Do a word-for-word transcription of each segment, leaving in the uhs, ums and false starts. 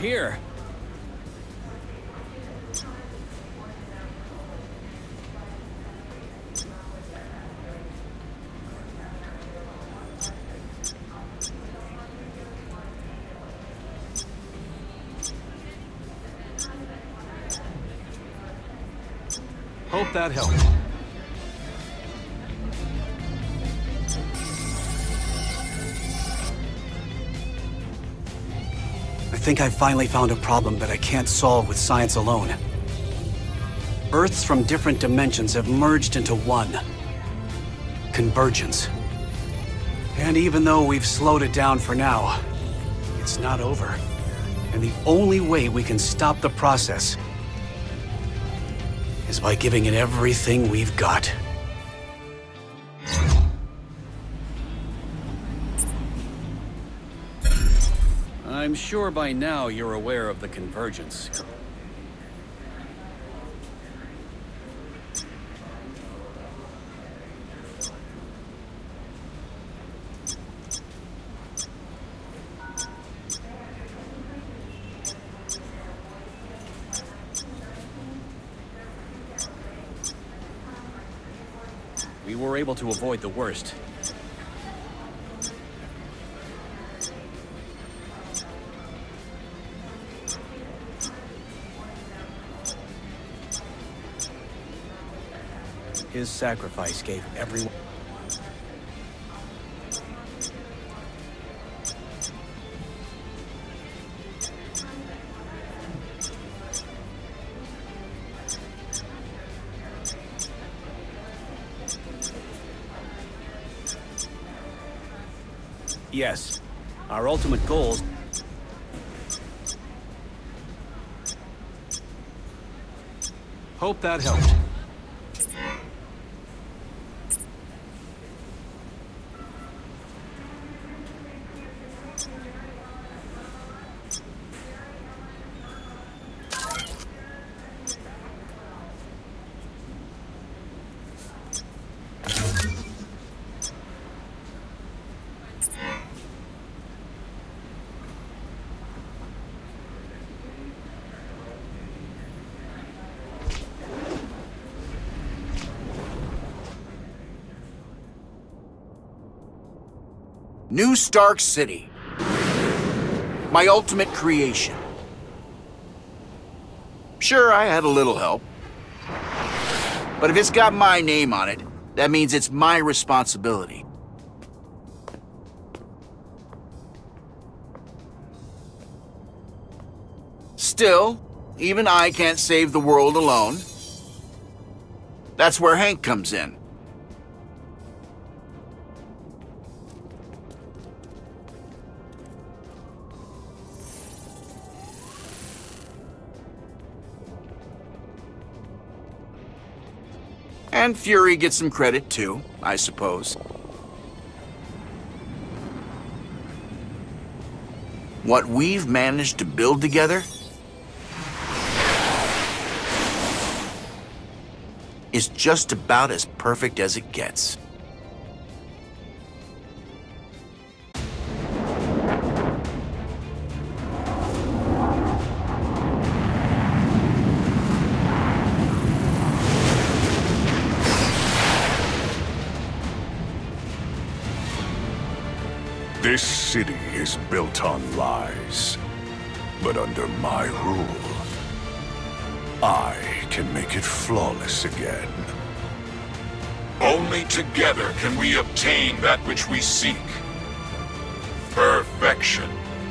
here. Hope that helped. I think I finally found a problem that I can't solve with science alone. Earths from different dimensions have merged into one. Convergence. And even though we've slowed it down for now, it's not over. And the only way we can stop the process is by giving it everything we've got. I'm sure by now you're aware of the convergence. We were able to avoid the worst. His sacrifice gave everyone... Yes, our ultimate goals... Hope that helped. New Stark City. My ultimate creation. Sure, I had a little help. But if it's got my name on it, that means it's my responsibility. Still, even I can't save the world alone. That's where Hank comes in. And Fury gets some credit too, I suppose. What we've managed to build together is just about as perfect as it gets. This city is built on lies, but under my rule, I can make it flawless again. Only together can we obtain that which we seek. Perfection.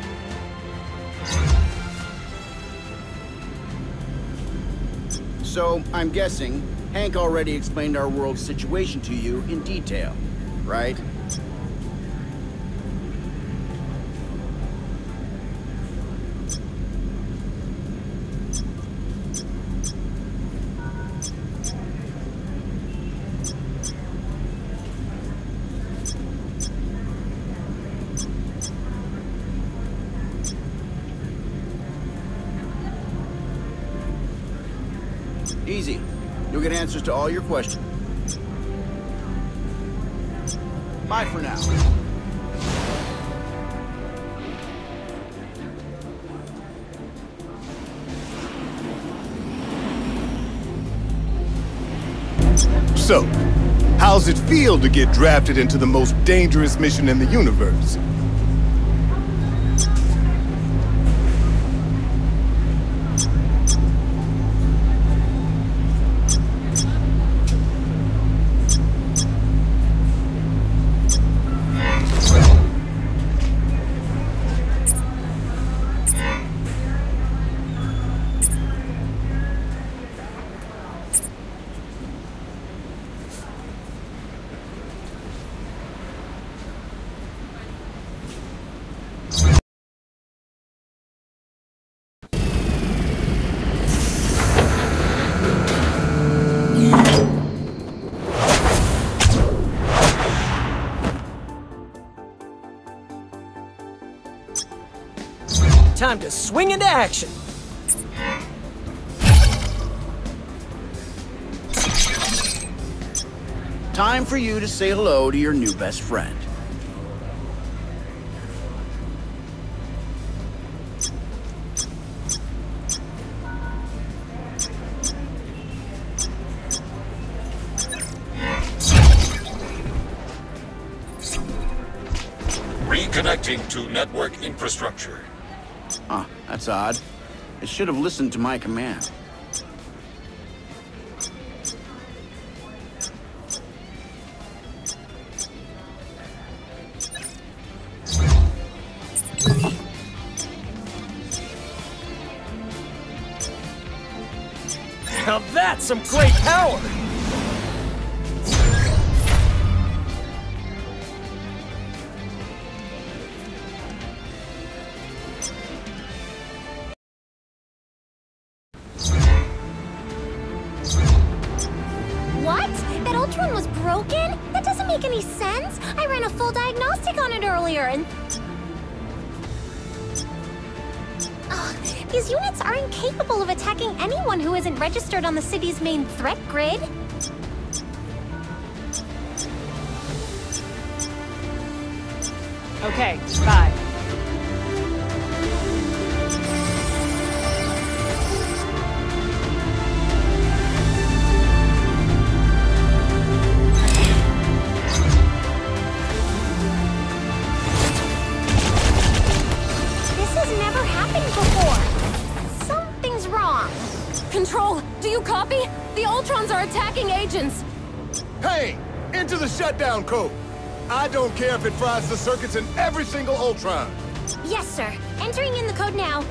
So, I'm guessing, Hank already explained our world's situation to you in detail, right? Easy. You'll get answers to all your questions. Bye for now. So, how's it feel to get drafted into the most dangerous mission in the universe? Time to swing into action. Time for you to say hello to your new best friend. Reconnecting to network infrastructure. Huh, that's odd. It should have listened to my command. Now that's some great power! What? That Ultron was broken? That doesn't make any sense. I ran a full diagnostic on it earlier and... Ugh, these units are incapable of attacking anyone who isn't registered on the city's main threat grid. Okay, bye. Control, do you copy? The Ultrons are attacking agents! Hey! Into the shutdown code! I don't care if it fries the circuits in every single Ultron! Yes, sir. Entering in the code now.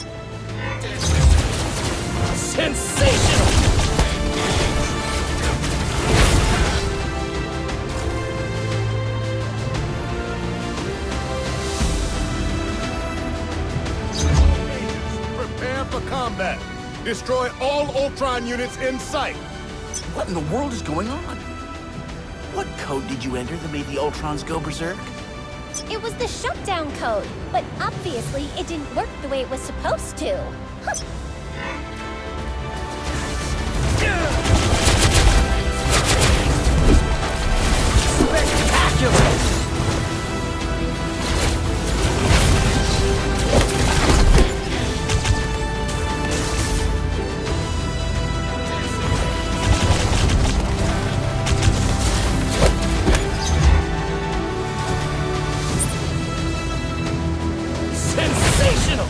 Sensational! Prepare for combat! Destroy all Ultron units in sight! What in the world is going on? What code did you enter that made the Ultrons go berserk? It was the shutdown code, but obviously it didn't work the way it was supposed to. Huh. Spectacular! Sensational!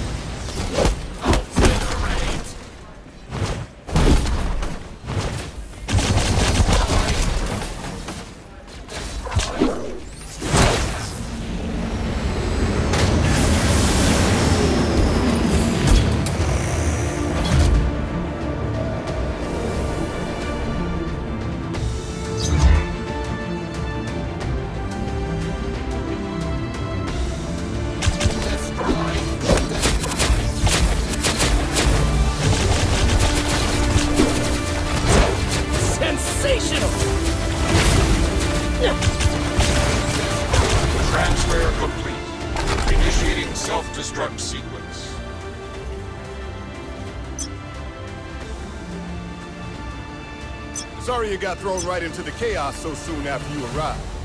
Transfer complete. Initiating self-destruct sequence. Sorry you got thrown right into the chaos so soon after you arrived.